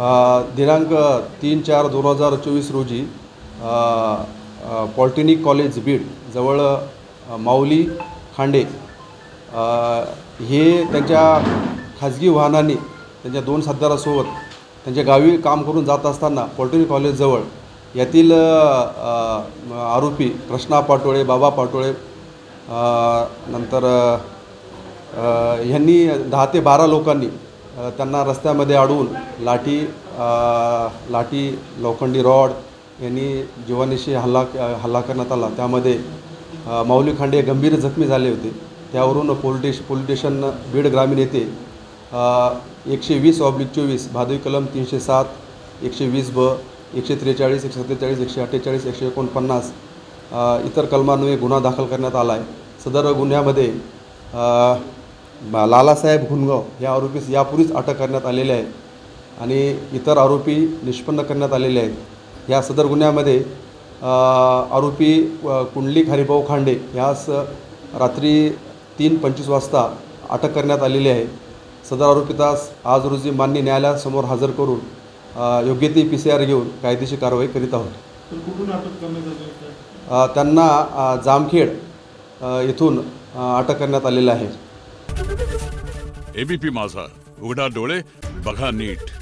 दिनांक 3/4/2024 रोजी polytechnic college Beed जवळ माऊली खांडे हे त्यांच्या खाजगी वाहनाने त्यांच्या 2 साथीदारासोबत त्यांच्या गावी काम करून जात असताना पॉलिटेक्निक कॉलेजजवळ यातील आरोपी कृष्णा पाटोळे, बाबा पाटोळे नंतर यांनी 10 ते 12 लोकांनी त्यांना रस्त्यामध्ये अडवून लाठी लोखंडी रॉड यांनी जीवानिशी हल्ला करण्यात आला। त्यामध्ये माऊली खांडे गंभीर जखमी झाले होते। त्यावरून पोलीस स्टेशन बीड ग्रामीण येथे 120/24 भादवी कलम 307, 120(ब), 143, 147, 148, 149 इतर कलमांवर गुन्हा दाखल करण्यात आला आहे। सदर गुन्ह्यामध्ये लालासाहेब घुनगाव या आरोपीस यापूर्वीच अटक करण्यात आलेली आहे आणि इतर आरोपी निष्पन्न करण्यात आलेले आहेत। या सदर गुन्ह्यामध्ये आरोपी कुंडलिक हरिभाऊ खांडे यास रात्री 3:25 वाजता अटक करण्यात आलेली आहे। सदर आरोपीतास आज रोजी मान्य न्यायालयासमोर हजर करून योग्य ती PCR घेऊन कायदेशीर कारवाई करीत आहोत। कुठून अटक करण्यात आली? त्यांना जामखेड येथून अटक करण्यात आलेलं आहे। ABP माझा, उघडा डोळे बघा नीट।